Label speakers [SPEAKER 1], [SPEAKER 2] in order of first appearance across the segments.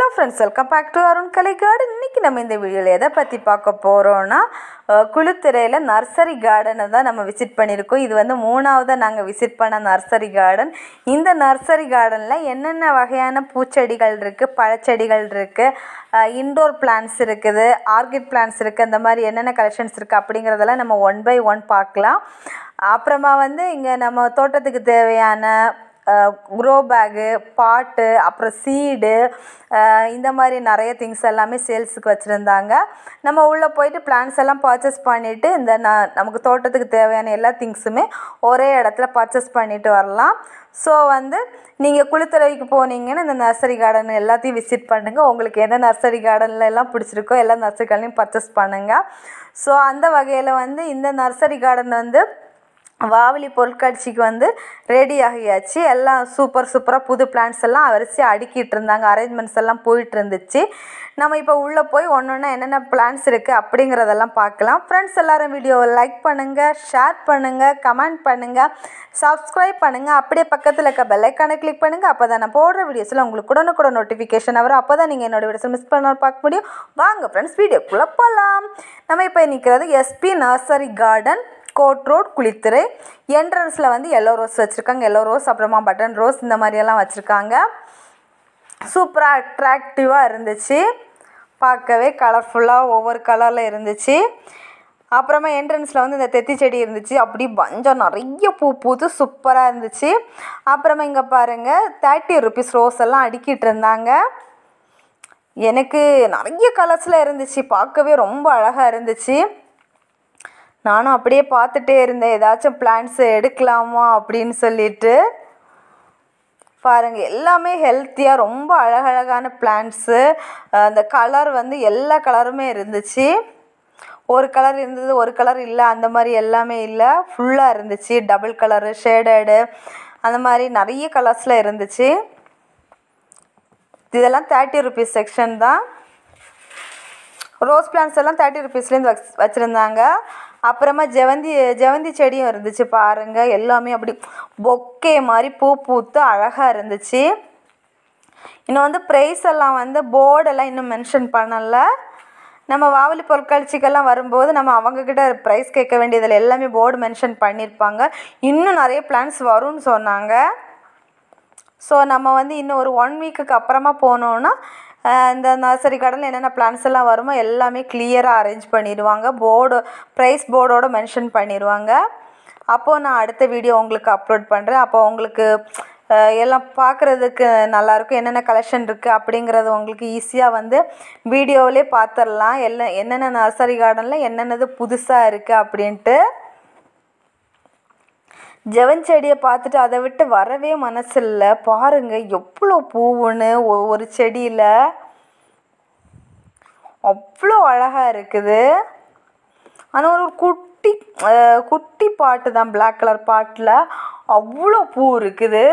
[SPEAKER 1] Hello friends, welcome back to Arun Kalai garden. இன்றைக்கி நம்ம இந்த வீடியோவில் எதை பற்றி பார்க்க போகிறோன்னா, குளித்துறையில் நர்சரி கார்டனை தான் நம்ம விசிட் பண்ணியிருக்கோம். இது வந்து 3ஆவதாக நாங்கள் விசிட் பண்ண நர்சரி கார்டன். இந்த நர்சரி கார்டனில் என்னென்ன வகையான பூச்செடிகள் இருக்குது, பழச்செடிகள் இருக்குது, இன்டோர் பிளான்ட்ஸ் இருக்குது, ஆர்கிட் பிளான்ட்ஸ் இருக்குது, அந்த மாதிரி என்னென்ன கலெக்ஷன்ஸ் இருக்குது அப்படிங்கிறதெல்லாம் நம்ம ஒன் பை ஒன் பார்க்கலாம். அப்புறமா வந்து இங்கே நம்ம தோட்டத்துக்கு தேவையான க்ரோ பேகு, பாட்டு, அப்புறம் சீடு, இந்த மாதிரி நிறைய திங்ஸ் எல்லாமே சேல்ஸுக்கு வச்சுருந்தாங்க. நம்ம உள்ளே போயிட்டு பிளான்ஸ் எல்லாம் பர்ச்சேஸ் பண்ணிவிட்டு இந்த நமக்கு தோட்டத்துக்கு தேவையான எல்லா திங்ஸுமே ஒரே இடத்துல பர்ச்சேஸ் பண்ணிவிட்டு வரலாம். ஸோ வந்து நீங்கள் குளித்துறைக்கு போனீங்கன்னா இந்த நர்சரி கார்டன் எல்லாத்தையும் விசிட் பண்ணுங்கள். உங்களுக்கு எந்த நர்சரி கார்டனில் எல்லாம் பிடிச்சிருக்கோ எல்லா நர்சரி கார்டனையும் பர்ச்சேஸ் பண்ணுங்கள். ஸோ அந்த வகையில் வந்து இந்த நர்சரி கார்டன் வந்து வாவலி பொருட்காட்சிக்கு வந்து ரெடி ஆகியாச்சு. எல்லாம் சூப்பராக புது பிளான்ட்ஸ் எல்லாம் வரிசையாக அடுக்கிட்டு இருந்தாங்க. அரேஞ்ச்மெண்ட்ஸ் எல்லாம் போயிட்டு இருந்துச்சு. நம்ம இப்போ உள்ளே போய் ஒன்று என்னென்ன பிளான்ட்ஸ் இருக்குது அப்படிங்கிறதெல்லாம் பார்க்கலாம். ஃப்ரெண்ட்ஸ் எல்லோரும் வீடியோவை லைக் பண்ணுங்கள், ஷேர் பண்ணுங்கள், கமெண்ட் பண்ணுங்கள், சப்ஸ்கிரைப் பண்ணுங்கள். அப்படியே பக்கத்தில் இருக்க பெல் ஐக்கானை கிளிக் பண்ணுங்கள். அப்போ தான் நான் போடுற வீடியோஸில் உங்களுக்கு கூட நோட்டிஃபிகேஷன் வரும். அப்போ தான் நீங்கள் என்னோடய வீடியோஸை மிஸ் பண்ண பார்க்க முடியும். வாங்க ஃப்ரெண்ட்ஸ், வீடியோக்குள்ளே போகலாம். நம்ம இப்போ நிற்கிறது எஸ்பி நர்சரி கார்டன், கோட் ரோட், குளித்துறை. என்ட்ரன்ஸில் வந்து எல்லோ ரோஸ் வச்சுருக்காங்க. எல்லோ ரோஸ், அப்புறமா பட்டன் ரோஸ், இந்த மாதிரியெல்லாம் வச்சுருக்காங்க. சூப்பராக அட்ராக்டிவாக இருந்துச்சு. பார்க்கவே கலர்ஃபுல்லாக ஒவ்வொரு கலரில் இருந்துச்சு. அப்புறமா என்ட்ரன்ஸில் வந்து இந்த தெத்தி செடி இருந்துச்சு. அப்படி பஞ்சம் நிறைய பூ பூத்து சூப்பராக இருந்துச்சு. அப்புறமா இங்கே பாருங்கள், 30 rupees ரோஸ் எல்லாம் அடுக்கிட்டு இருந்தாங்க. எனக்கு நிறைய கலர்ஸில் இருந்துச்சு. பார்க்கவே ரொம்ப அழகாக இருந்துச்சு. நானும் அப்படியே பார்த்துட்டே இருந்தேன், ஏதாச்சும் பிளான்ட்ஸு எடுக்கலாமா அப்படின்னு சொல்லிட்டு. பாருங்கள், எல்லாமே ஹெல்த்தியாக ரொம்ப அழகழகான பிளான்ட்ஸு. அந்த கலர் வந்து எல்லா கலருமே இருந்துச்சு. ஒரு கலர் இருந்தது, ஒரு கலர் இல்லை, அந்த மாதிரி எல்லாமே இல்லை, ஃபுல்லாக இருந்துச்சு. டபுள் கலரு, ஷேடடு, அந்த மாதிரி நிறைய கலர்ஸில் இருந்துச்சு. இதெல்லாம் 30 rupees செக்ஷன் தான். ரோஸ் பிளான்ட்ஸ் எல்லாம் 30 rupeesலேருந்து வச்சுருந்தாங்க. அப்புறமா ஜெவந்தி செடியும் இருந்துச்சு. பாருங்கள், எல்லாமே அப்படி பொக்கே மாதிரி பூ பூத்து அழகாக இருந்துச்சு. இன்னும் வந்து ப்ரைஸ் எல்லாம் வந்து போர்டெல்லாம் இன்னும் மென்ஷன் பண்ணலை. நம்ம வாவலி பொருட்காட்சிக்கெல்லாம் வரும்போது நம்ம அவங்கக்கிட்ட ப்ரைஸ் கேட்க வேண்டியதில் எல்லாமே போர்டு மென்ஷன் பண்ணியிருப்பாங்க. இன்னும் நிறைய பிளான்ஸ் வரும்னு சொன்னாங்க. ஸோ நம்ம வந்து இன்னும் ஒரு 1 வீக்குக்கு அப்புறமா போனோன்னா இந்த நர்சரி கார்டனில் என்னென்ன பிளான்ஸ் எல்லாம் வருமோ எல்லாமே கிளியராக அரேஞ்ச் பண்ணிடுவாங்க. ப்ரைஸ் போர்டோடு மென்ஷன் பண்ணிடுவாங்க. அப்போது நான் அடுத்த வீடியோ உங்களுக்கு அப்லோட் பண்ணுறேன். அப்போ உங்களுக்கு எல்லாம் பார்க்குறதுக்கு நல்லாயிருக்கும். என்னென்ன கலெக்ஷன் இருக்குது அப்படிங்கிறது உங்களுக்கு ஈஸியாக வந்து வீடியோவிலே பார்த்துடலாம். என்னென்ன நர்சரி கார்டனில் என்னென்னது புதுசாக இருக்குது அப்படின்ட்டு. செடியை பார்த்துட்டு அதை விட்டு வரவே மனசில்லை. பாருங்கள் எவ்வளோ பூவுன்னு ஒரு செடியில் அவ்வளோ அழகாக இருக்குது. ஆனால் ஒரு குட்டி பாட்டு தான், பிளாக் கலர் பாட்டில் அவ்வளோ பூ இருக்குது.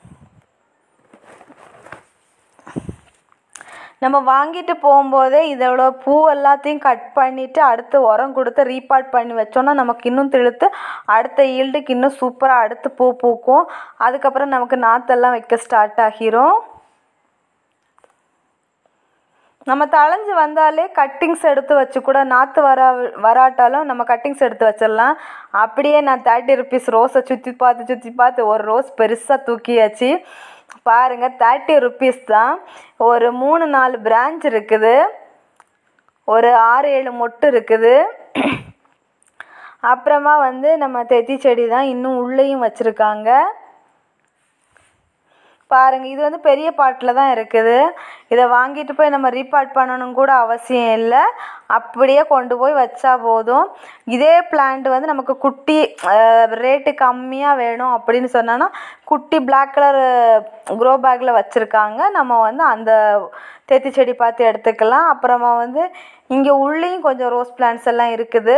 [SPEAKER 1] நம்ம வாங்கிட்டு போகும்போதே இதோட பூ எல்லாத்தையும் கட் பண்ணிவிட்டு அடுத்து உரம் கொடுத்து ரீபாட் பண்ணி வச்சோன்னா நமக்கு இன்னும் தெளுத்து அடுத்த ஈல்டுக்கு இன்னும் சூப்பராக அடுத்து பூ பூக்கும். அதுக்கப்புறம் நமக்கு நாற்றெல்லாம் வைக்க ஸ்டார்ட் ஆகிரும். நம்ம தளைஞ்சு வந்தாலே கட்டிங்ஸ் எடுத்து வச்சு கூட நாற்று வராட்டாலும் நம்ம கட்டிங்ஸ் எடுத்து வச்சிடலாம். அப்படியே நான் 30 rupees ரோஸை சுற்றி பார்த்து ஒரு ரோஸ் பெருசாக தூக்கியாச்சு. பாருங்கள், 30 rupees தான். ஒரு 3-4 பிரான்ச் இருக்குது. ஒரு 6-7 மொட்டு இருக்குது. அப்புறமா வந்து நம்ம தெத்தி செடி தான் இன்னும் உள்ளேயும் வச்சுருக்காங்க. பாருங்கள், இது வந்து பெரிய பாட்டில் தான் இருக்குது. இதை வாங்கிட்டு போய் நம்ம ரீபாட் பண்ணணும் கூட அவசியம் இல்லை. அப்படியே கொண்டு போய் வச்சா போதும். இதே பிளான்ட் வந்து நமக்கு குட்டி ரேட்டு கம்மியாக வேணும் அப்படின்னு சொன்னோன்னா குட்டி பிளாக் கலர் க்ரோ பேக்கில் வச்சுருக்காங்க. நம்ம வந்து அந்த தெத்தி செடி பார்த்து எடுத்துக்கலாம். அப்புறமா வந்து இங்கே உள்ளேயும் கொஞ்சம் ரோஸ் பிளான்ட்ஸ் எல்லாம் இருக்குது.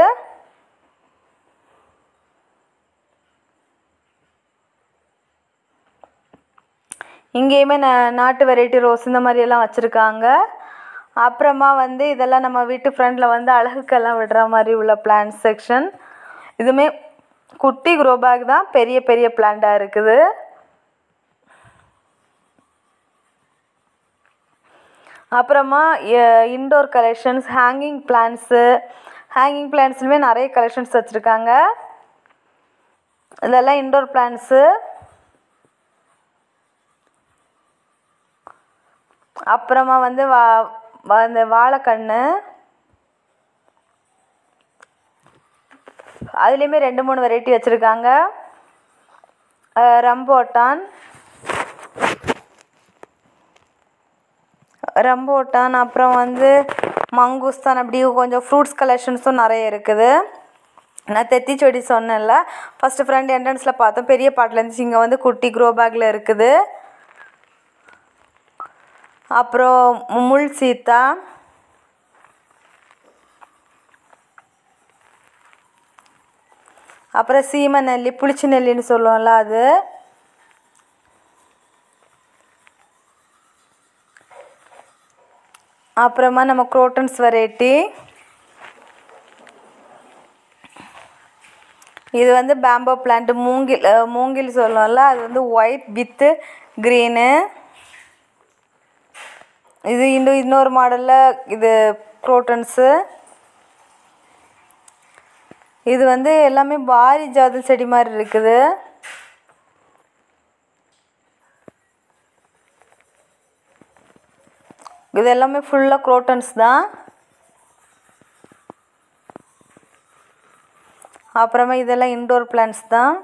[SPEAKER 1] இங்கேயுமே நாட்டு வெரைட்டி ரோஸ் இந்த மாதிரியெல்லாம் வச்சுருக்காங்க. அப்புறமா வந்து இதெல்லாம் நம்ம வீட்டு ஃப்ரண்டில் வந்து அழகுக்கெல்லாம் விடுற மாதிரி உள்ள பிளான்ட் செக்ஷன். இதுவுமே குட்டி க்ரோ பேக் தான், பெரிய பிளான்ட்டாக இருக்குது. அப்புறமா இன்டோர் கலெக்ஷன்ஸ், ஹேங்கிங் பிளான்ட்ஸ்லுமே நிறைய கலெக்ஷன்ஸ் வச்சுருக்காங்க. இதெல்லாம் இன்டோர் பிளான்ட்ஸு. அப்புறமா வந்து இந்த வாழைக்கன்று, அதுலேயுமே 2-3 வெரைட்டி வச்சுருக்காங்க. ரம்போட்டான், அப்புறம் வந்து மங்குஸ்தான், அப்படி கொஞ்சம் ஃப்ரூட்ஸ் கலெக்ஷன்ஸும் நிறைய இருக்குது. நான் தெத்தி செடி சொன்னேன்ல, ஃபஸ்ட்டு ஃப்ரண்ட் என்ட்ரன்ஸில் பார்த்தோம், பெரிய பாட்டில் இருந்துச்சு. இங்கே வந்து குட்டி க்ரோ பேக்கில் இருக்குது. அப்புறம் முள் சீத்தா, அப்புறம் சீமை நெல்லி, புளிச்சி நெல்லின்னு சொல்லுவோம்ல அது. அப்புறமா நம்ம குரோட்டன்ஸ் வெரைட்டி. இது வந்து பேம்போ பிளான்ட், மூங்கில் சொல்லுவோம்ல, அது வந்து ஒயிட் வித்து க்ரீனு. இது இன்னொரு மாடலில் இது குரோட்டன்ஸு. இது வந்து எல்லாமே பாரி ஜாதி செடி மாதிரி இருக்குது. இது எல்லாமே ஃபுல்லாக குரோட்டன்ஸ் தான். அப்புறமா இதெல்லாம் இன்டோர் பிளான்ட்ஸ் தான்.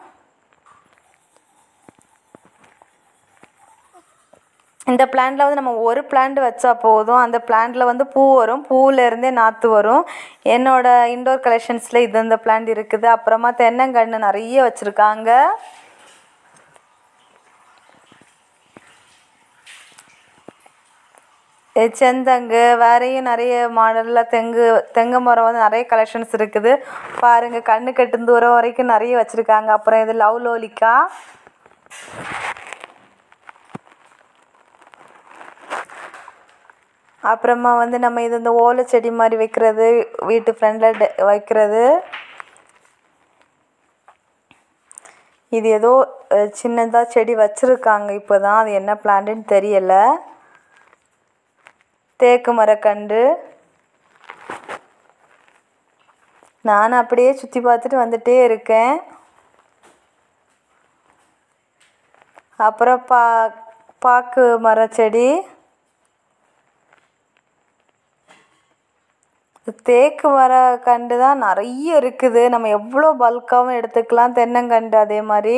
[SPEAKER 1] இந்த பிளான்ட்டில் வந்து நம்ம ஒரு பிளான்ட் வச்சா போதும், அந்த பிளான்ட்டில் வந்து பூ வரும், பூவிலேருந்தே நாற்று வரும். என்னோடய இன்டோர் கலெக்ஷன்ஸில் இந்த பிளான்ட் இருக்குது. அப்புறமா தென்னங்கன்று நிறைய வச்சுருக்காங்க. செந்தங்கு, வேறையும் நிறைய மாடலில் தெங்கு மரம் வந்து நிறைய கலெக்ஷன்ஸ் இருக்குது. பாருங்கள், கண்ணு கட்டும் தூரம் வரைக்கும் நிறைய வச்சுருக்காங்க. அப்புறம் இது லவ்லோலிக்கா. அப்புறமா வந்து நம்ம இது இந்த ஓலை செடி மாதிரி வைக்கிறது, வீட்டு ஃப்ரண்டில் வைக்கிறது. இது ஏதோ சின்னதாக செடி வச்சுருக்காங்க இப்போ தான், அது என்ன பிளான்ட்டுன்னு தெரியலை. தேக்கு மரக்கன்று. நான் அப்படியே சுற்றி பார்த்துட்டு வந்துகிட்டே இருக்கேன். அப்புறம் பாக்கு மரச்செடி. தேக்கு மரக்கன்று தான் நிறைய இருக்குது, நம்ம எவ்வளோ பல்காகவும் எடுத்துக்கலாம். தென்னங்கன்று அதே மாதிரி.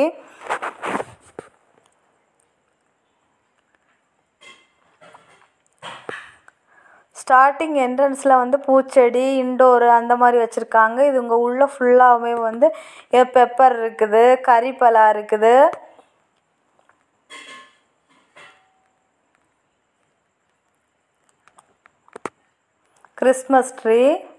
[SPEAKER 1] ஸ்டார்டிங் என்ட்ரன்ஸில் வந்து பூச்செடி, இன்டோரு அந்த மாதிரி வச்சுருக்காங்க. இது உங்கள் உள்ள ஃபுல்லாகவே வந்து பெப்பர் இருக்குது, கறிப்பலா இருக்குது. Christmas tree.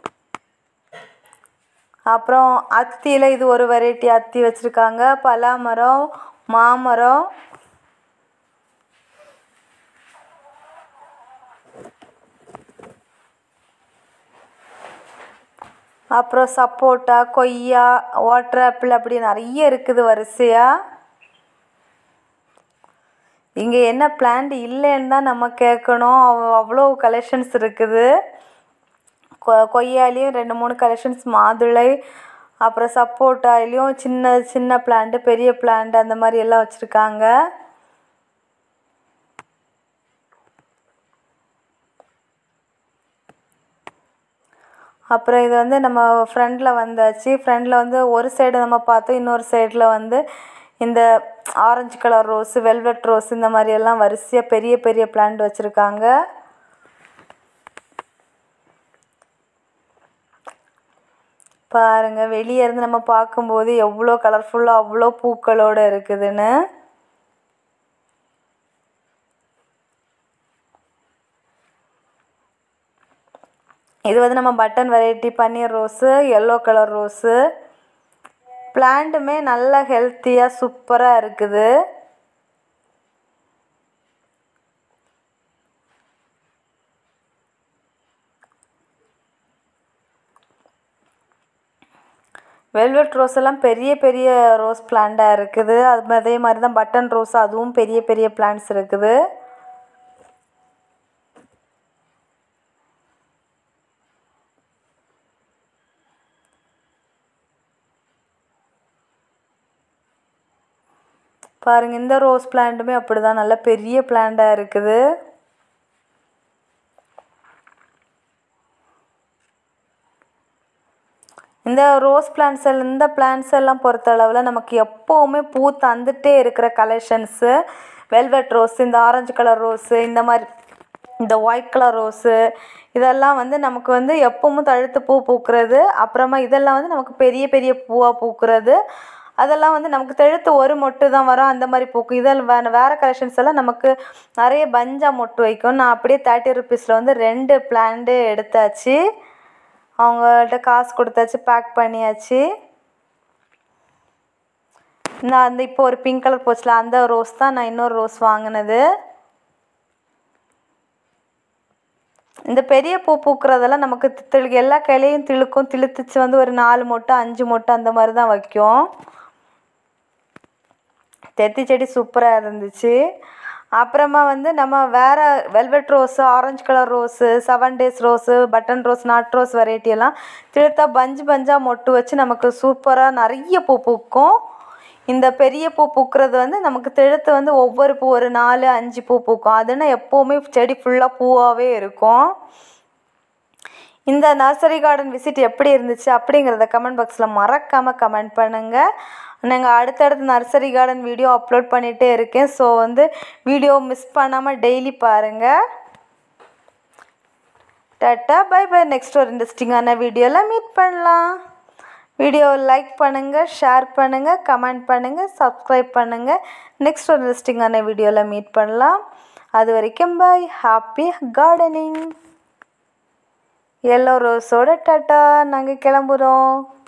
[SPEAKER 1] அப்புறம் அத்தியில் இது ஒரு வெரைட்டி அத்தி வச்சுருக்காங்க. பலாமரம், மாமரம். அப்புறம் சப்போட்டா, கொய்யா, வாட்டர் ஆப்பிள், அப்படி நிறைய இருக்குது வரிசையாக. இங்கே என்ன பிளான்ட் இல்லைன்னு தான் நம்ம கேட்கணும், அவ்வளோ கலெக்ஷன்ஸ் இருக்குது. கொய்யாலேயும் 2-3 கலெக்ஷன்ஸ், மாதுளை, அப்புறம் சப்போட்டாலேயும் சின்ன சின்ன பிளான்ட்டு, பெரிய பிளான்ட், அந்த மாதிரி எல்லாம் வச்சுருக்காங்க. அப்புறம் இது வந்து நம்ம ஃப்ரண்டில் வந்தாச்சு. ஃப்ரண்டில் வந்து ஒரு சைடு நம்ம பார்த்தோம், இன்னொரு சைடில் வந்து இந்த orange colour rose, velvet rose, இந்த மாதிரி எல்லாம் வரிசையாக பெரிய பெரிய பிளான்ட் வச்சுருக்காங்க. பாருங்கள், வெளியே இருந்து நம்ம பார்க்கும்போது எவ்வளோ கலர்ஃபுல்லாக அவ்வளோ பூக்களோடு இருக்குதுன்னு. இது வந்து நம்ம பட்டன் வெரைட்டி, பன்னீர் ரோஸு, எல்லோ கலர் ரோஸு. பிளான்ட்டுமே நல்லா ஹெல்த்தியாக சூப்பராக இருக்குது. வெல்வெட் ரோஸ் எல்லாம் பெரிய பெரிய ரோஸ் பிளான்ட்டாக இருக்குது. அதே மாதிரி தான் பட்டன் ரோஸ், அதுவும் பெரிய பெரிய பிளான்ட்ஸ் இருக்குது. பாருங்கள், இந்த ரோஸ் பிளான்ட்டுமே அப்படி தான் நல்ல பெரிய பிளான்ட்டாக இருக்குது. இந்த ரோஸ் பிளான்ட்ஸ் இந்த பிளான்ட்ஸ் எல்லாம் பொறுத்தளவில் நமக்கு எப்போவுமே பூ தந்துட்டே இருக்கிற கலெக்ஷன்ஸு. வெல்வெட் ரோஸ், இந்த ஆரஞ்சு கலர் ரோஸு, இந்த மாதிரி இந்த ஒயிட் கலர் ரோஸு, இதெல்லாம் வந்து நமக்கு வந்து எப்பவும் தழுத்து பூ பூக்கிறது. அப்புறமா இதெல்லாம் வந்து நமக்கு பெரிய பெரிய பூவாக பூக்கிறது. அதெல்லாம் வந்து நமக்கு தெழுத்து ஒரு மொட்டு தான் வரும், அந்த மாதிரி பூக்கும். இதில் வேறு கலெக்ஷன்ஸ் எல்லாம் நமக்கு நிறைய பஞ்சாக மொட்டு வைக்கும். நான் அப்படியே 30 ருபீஸில் வந்து 2 பிளான்ட்டு எடுத்தாச்சு. அவங்கள்ட்ட காசு கொடுத்தாச்சு, பேக் பண்ணியாச்சு. நான் அந்த இப்போ ஒரு பிங்க் கலர் போச்சுல, அந்த ரோஸ் தான் நான் இன்னொரு ரோஸ் வாங்கினது. இந்த பெரிய பூ பூக்கிறதெல்லாம் நமக்கு எல்லா கிளையும் திழுத்துச்சு வந்து ஒரு 4 மொட்டு 5 மொட்டு அந்த மாதிரி தான் வைக்கும். தெத்தி செடி சூப்பராக இருந்துச்சு. அப்புறமா வந்து நம்ம வேறு velvet rose, orange colour rose, 7 days rose, button rose, நாட் ரோஸ் வெரைட்டியெல்லாம் திழுத்தா பஞ்சாக மொட்டு வச்சு நமக்கு சூப்பராக நிறைய பூ பூக்கும். இந்த பெரிய பூ பூக்கிறது வந்து நமக்கு தெழுத்து வந்து ஒவ்வொரு பூ ஒரு 4 5 பூ பூக்கும். அதுன்னா எப்போவுமே செடி ஃபுல்லாக பூவாகவே இருக்கும். இந்த நர்சரி கார்டன் விசிட் எப்படி இருந்துச்சு அப்படிங்கிறத கமெண்ட் பாக்ஸில் மறக்காமல் கமெண்ட் பண்ணுங்கள். நாங்கள் அடுத்தடுத்து நர்சரி கார்டன் வீடியோ அப்லோட் பண்ணிகிட்டே இருக்கேன். ஸோ வந்து வீடியோ மிஸ் பண்ணாமல் டெய்லி பாருங்கள். Tata bye bye. நெக்ஸ்ட் ஒரு இன்ட்ரெஸ்டிங்கான வீடியோவில் மீட் பண்ணலாம். வீடியோவை லைக் பண்ணுங்கள், ஷேர் பண்ணுங்கள், கமெண்ட் பண்ணுங்கள், சப்ஸ்கிரைப் பண்ணுங்கள். நெக்ஸ்ட் ஒரு இன்ட்ரெஸ்டிங்கான வீடியோவில் மீட் பண்ணலாம். அது வரைக்கும் பை. Happy gardening. எல்லோ ரோஸோட டாட்டா. நாங்கள் கிளம்புறோம்.